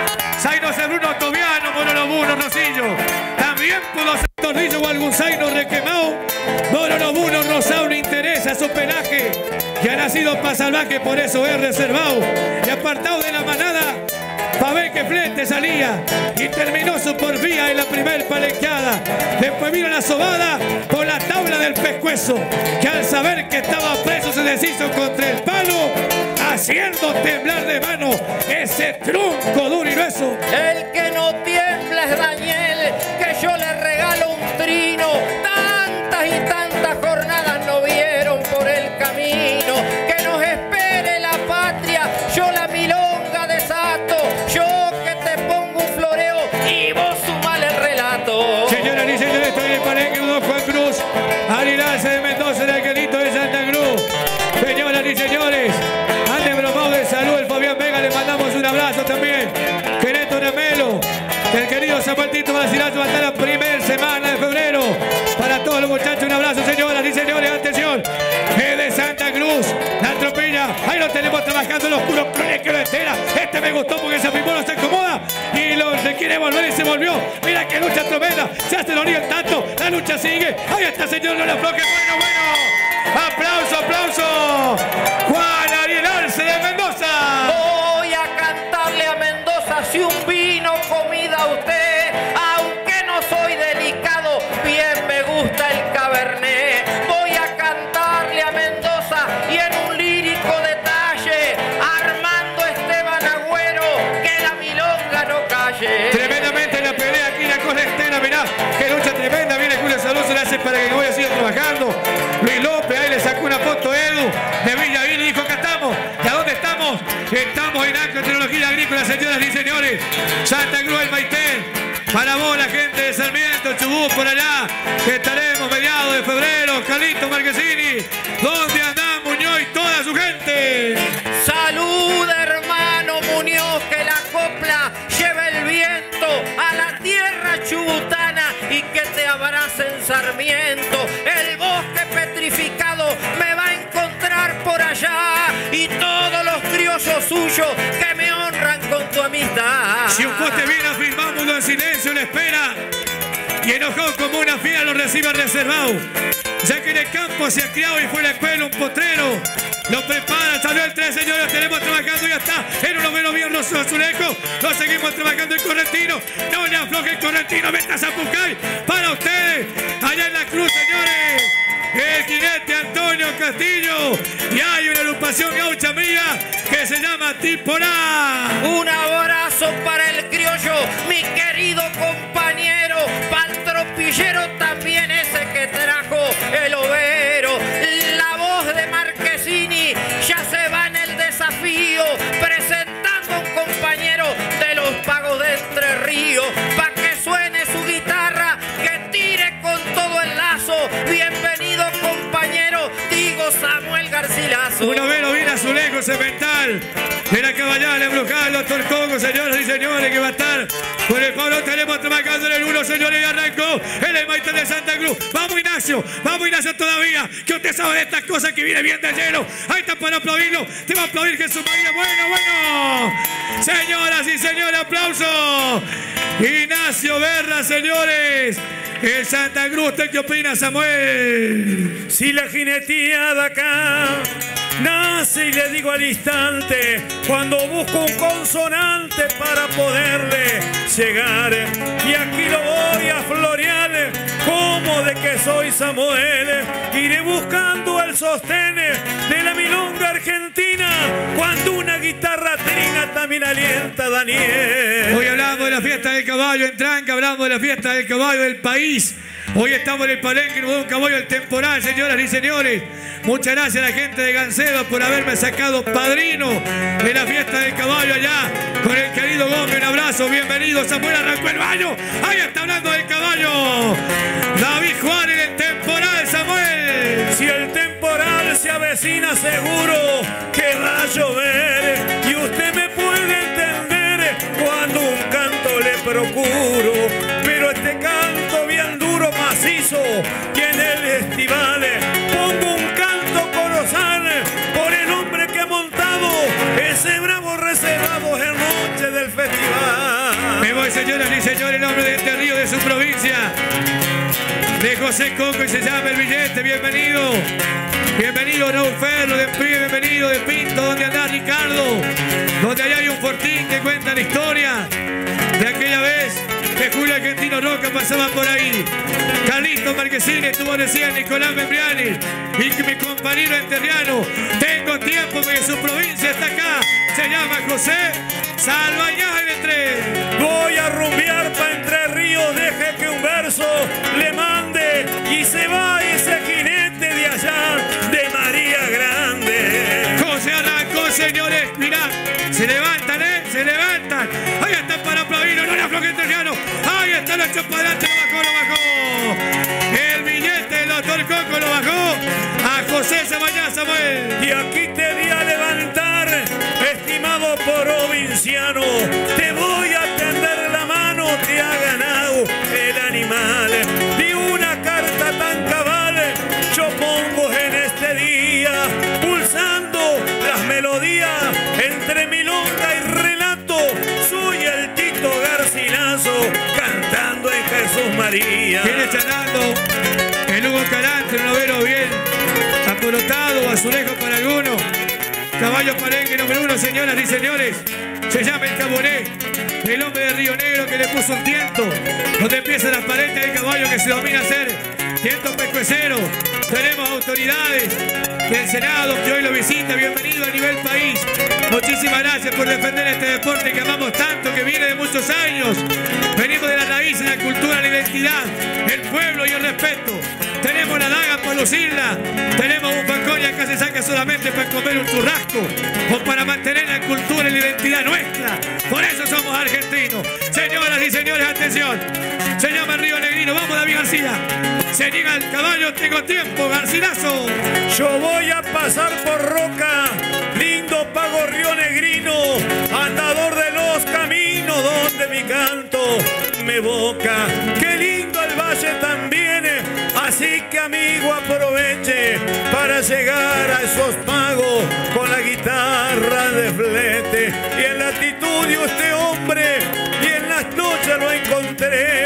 Zaino Bruno Tobiano, Monolo Buno, Rosillo. También pudo ser Tornillo o algún Zaino requemado. Monolo Buno, Rosado le interesa su pelaje, que ha nacido para salvaje, por eso es reservado. Y apartado de la manada, pa' ver que Flete salía y terminó su porfía en la primer palenqueada. Después vino la sobada por la tabla del pescuezo, que al saber que estaba preso se deshizo contra el palo, haciendo temblar de mano ese trunco duro y grueso. El que no tiembla es Daniel, que yo le regalo un trino. Tantas y tantas jornadas no vieron por el camino. Que nos espere la patria, yo la milonga desato. Yo que te pongo un floreo y vos sumale el relato. Señoras y señores, estoy en el palenque don Juan Cruz, Arilaza de Mendoza, el Angelito de Santa Cruz. Señoras y señores, ante bromado de salud, el Fabián Vega, le mandamos un abrazo también. Quereto Nemelo, el querido Samuel Tito Brasilazo, hasta la primera semana de febrero. Para todos los muchachos, un abrazo, señoras y señores, atención. Es de Santa Cruz, la tropilla, ahí lo tenemos trabajando en los oscuros, que lo entera. Este me gustó porque ese primero se acomoda y lo se quiere volver y se volvió. Mira que lucha tremenda, se hace lo el tanto, la lucha sigue. Ahí está, señor, no le afloje, bueno, bueno. Aplauso, aplauso. Juan Ariel Arce de Mendoza. Voy a cantarle a Mendoza si un vino, comida a usted. Aunque no soy delicado, bien me gusta el cabernet. Voy a cantarle a Mendoza y en un lírico detalle, Armando Esteban Agüero, que la milonga no calle. Tremendamente la pelea aquí, la cosa externa, mirá, qué lucha tremenda. Viene Julio Salud, se le hace para que voy a seguir trabajando. Luis López, ahí le sacó una foto Edu de Villavil y dijo, acá estamos. ¿Y a dónde estamos? Estamos en Agrotecnología Agrícola, señoras y señores. Santa Cruz del Maitén. Para vos, la gente de Sarmiento, Chubut, por allá, que estaremos mediados de febrero. Carlito Marquesini, ¿dónde andán Muñoz y toda su gente? Salud, hermano Muñoz, que la copla lleve el viento a la tierra chubutana y que te abrace en Sarmiento. El bosque petrificado me va a encontrar por allá y todos los criollos suyos que me honran con tu amistad. Si un poste viene a firmámoslo en silencio, le espera. Y enojado como una fiera lo recibe reservado. Ya que en el campo se ha criado y fue a la escuela un potrero. Lo prepara, salió el tres, señores, tenemos trabajando, ya está. En uno menos bien Rosso Azulejo. Lo seguimos trabajando en Correntino. No le afloje el Correntino, vete a Zapucay. Para ustedes, allá en la cruz, señores. El jinete Antonio Castillo. Y hay una agrupación gaucha mía que se llama Tiporá. Un abrazo para el criollo, mi querido compañero. Para el tropillero también ese que trajo el overo. La voz de Marquesini ya se va en el desafío, presentando a un compañero de los pagos de Entre Ríos. Para que suene su guitarra, que tire con todo el lazo. Bienvenido, compañero, digo Samuel Garcilaso. Un overo bien azulejo, cemental. de la caballada embrujada, el doctor Coco, señoras y señores, que va a estar con el Pablo. Tenemos trabajando en el uno, señores, y arrancó el Emaite de Santa Cruz. Vamos, Ignacio, vamos, Ignacio, todavía, que usted sabe de estas cosas que viene bien de lleno. Ahí está para aplaudirlo, te va a aplaudir Jesús María. Bueno, bueno, señoras y señores, aplauso. Ignacio Berra, señores. El Santa Cruz, ¿usted qué opina, Samuel? Si la jineteada acá nace y le digo al instante, cuando busco un consonante para poderle llegar, y aquí lo voy a florear, como de que soy Samuel, iré buscando el sostén de la milonga argentina, cuando una guitarra trina también alienta a Daniel. Hoy hablamos de la fiesta del caballo en Tranca, hablamos de la fiesta del caballo del país. Hoy estamos en el palenque, nos da un caballo del temporal, señoras y señores. Muchas gracias a la gente de Gancedo por haberme sacado padrino de la fiesta del caballo allá con el querido Gómez. Un abrazo, bienvenido. Samuel arrancó el baño. Ahí está hablando del caballo David Juárez, el temporal, Samuel. Si el temporal se avecina, seguro que va a llover, y usted me puede entender cuando un canto le procuro, pero este canto bien duro, macizo, y en el estival pongo un canto colosal por el hombre que ha montado ese bravo reservado en noche del festival. Me voy, señoras y señores, el hombre de este río, de su provincia, de José Coco, y se llama El Billete. Bienvenido, bienvenido Raúl Ferro, de Pío, bienvenido de Pinto, donde anda Ricardo, donde allá hay un fortín que cuenta la historia de aquella vez que Julio Argentino Roca pasaba por ahí. Carlito Marquesini estuvo recién, Nicolás Membriani y mi compañero enterriano. Tengo tiempo porque su provincia está acá. Se llama José Salvañá en Entre. Voy a rumbear pa' Entre Ríos, deje que un verso le mande, y se va ese jinete de allá de María Grande. José arrancó, señores, mirá, se levantan, ¿eh? Se levantan. Ahí están para aplaudir, no le afloje enterriano. Ahí está, lo echó para adelante, lo bajó, lo bajó. El billete del doctor Coco lo bajó a José Salvañá, Samuel. Y aquí te di a levantar, estimado provinciano, te voy a tender la mano, te ha ganado el animal. Di una carta tan cabal, yo pongo en este día, pulsando las melodías entre milonga y relato. Soy el Tito Garcilaso, cantando en Jesús María. Viene chanando el Hugo Calante, un novero bien aporotado, azulejo para algunos. Caballo palenque número uno, señoras y señores. Se llama el Caboné, el hombre de Río Negro que le puso un tiento, donde empieza la pared del caballo que se domina a hacer tiento pescuecero. Tenemos autoridades del Senado que hoy lo visita. Bienvenido a nivel país. Muchísimas gracias por defender este deporte que amamos tanto, que viene de muchos años. Venimos de las raíces, la cultura, la identidad, el pueblo y el respeto. Tenemos la daga para lucirla. Tenemos un pancón y acá se saca solamente para comer un churrasco o para mantener la cultura y la identidad nuestra. Por eso somos argentinos. Señoras y señores, atención. Se llama Río Negrino. Vamos, David García. Se llega el caballo, tengo tiempo, Garcilaso. Yo voy a pasar por Roca, lindo pago Río Negrino, andador de los caminos donde mi canto me evoca. Qué lindo el valle también, así que amigo aproveche para llegar a esos pagos con la guitarra de flete. Y en la actitud de este hombre, y en las noches lo encontré.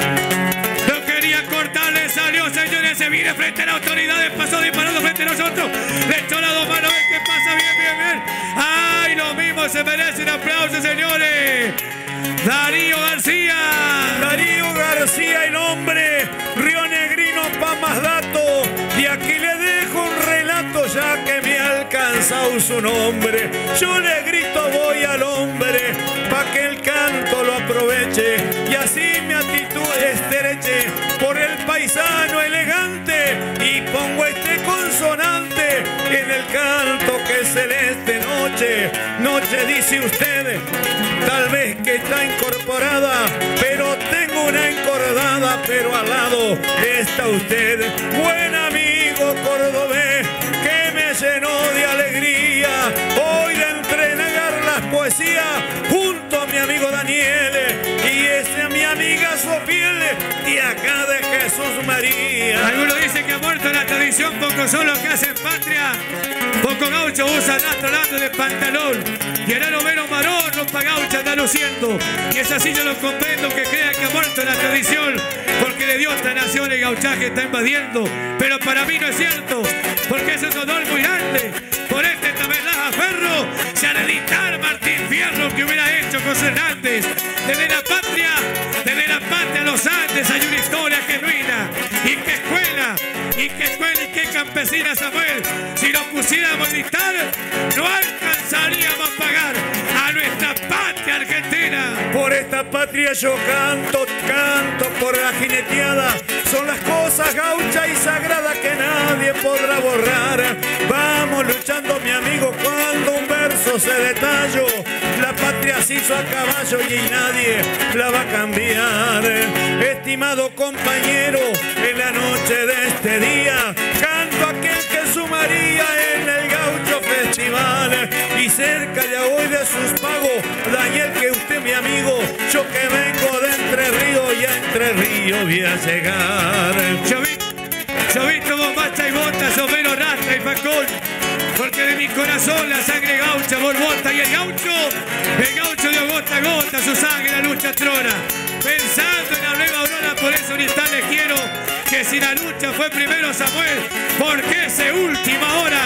No quería cortarle, salió, señores, se viene frente a las autoridades, pasó disparando frente a nosotros, le echó las dos manos, ¿qué pasa? Bien, bien, bien. ¡Ay, lo mismo se merece un aplauso, señores! Darío García. Darío García, el hombre, Río Negrino pa' más datos. Y aquí le dejo un relato ya que me ha alcanzado su nombre. Yo le grito voy al hombre pa' que el canto lo aproveche. Y así mi actitud estreche por el paisano elegante. Y pongo este consonante en el canto que es celeste noche. Noche dice usted, tal vez que está incorporada, pero tengo una encordada, pero al lado está usted, buen amigo cordobés, que me llenó de alegría hoy de entrenar decía junto a mi amigo Daniel y ese a mi amiga Sofía y acá de Jesús María. Algunos dicen que ha muerto la tradición, pocos son los que hacen patria. Poco gaucho usa hablando de pantalón. Y el arovero marón, ropa gaucha anda luciendo. Y es así yo lo comprendo que crean que ha muerto la tradición. Porque de Dios esta nación el gauchaje está invadiendo. Pero para mí no es cierto, porque es un honor muy grande. Por este tabelaje ferro, se ha de dictar Martín Fierro que hubiera hecho cosas Hernández. Desde la patria, desde la patria a los Andes hay una historia genuina. Y que escuela, y que escuela y que campesina Samuel. Si nos pusiéramos a dictar, no alcanzaríamos a pagar a nuestra patria argentina. Por esta patria yo canto, canto por la jineteada. Son las cosas gauchas y sagradas que nadie podrá borrar. Vamos luchando, mi amigo, cuando un verso se detalló. La patria se hizo a caballo y nadie la va a cambiar. Estimado compañero, en la noche de este día, canto aquel que sumaría en el Gaucho Festival. Y cerca de hoy de sus pagos, Daniel, que usted mi amigo, yo que vengo de Entre Ríos y a Entre Ríos voy a llegar. Yo vi, yo vi como bacha y bota, somero, rasta y facón. Porque de mi corazón la sangre gaucha borbota y el gaucho, el gaucho de gota a gota, su sangre la lucha trona. Pensando en la nueva aurora, por eso ni tan les quiero, que si la lucha fue primero Samuel, ¿por qué se última hora?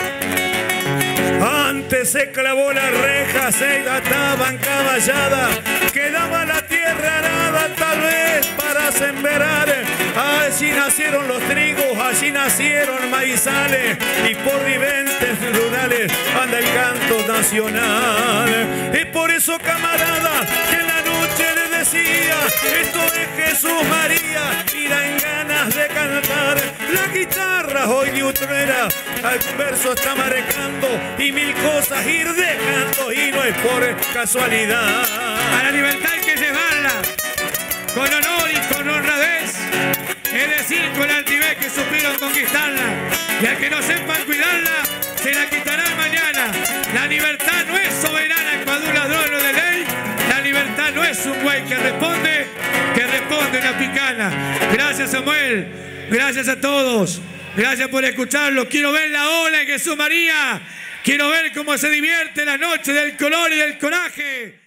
Antes se clavó la reja, se ataba encaballada, quedaba la tierra arada tal vez para sembrar. Allí nacieron los trigos, allí nacieron maizales y por viventes rurales anda el canto nacional. Y por eso, camarada, que en la noche le decía, esto es Jesús María y dan ganas de cantar. La guitarra hoy de utrera al verso está marcando y mil cosas ir dejando y no es por casualidad. A la libertad hay que llevarla con honor y con honradez, es decir, con altivez que supieron conquistarla, y al que no sepan cuidarla se la quitarán mañana. La libertad no es soberana cuando un ladrón no de ley. La libertad no es un güey que responde, que responde una picana. Gracias, Samuel, gracias a todos, gracias por escucharlo. Quiero ver la ola en Jesús María. Quiero ver cómo se divierte la noche del color y del coraje.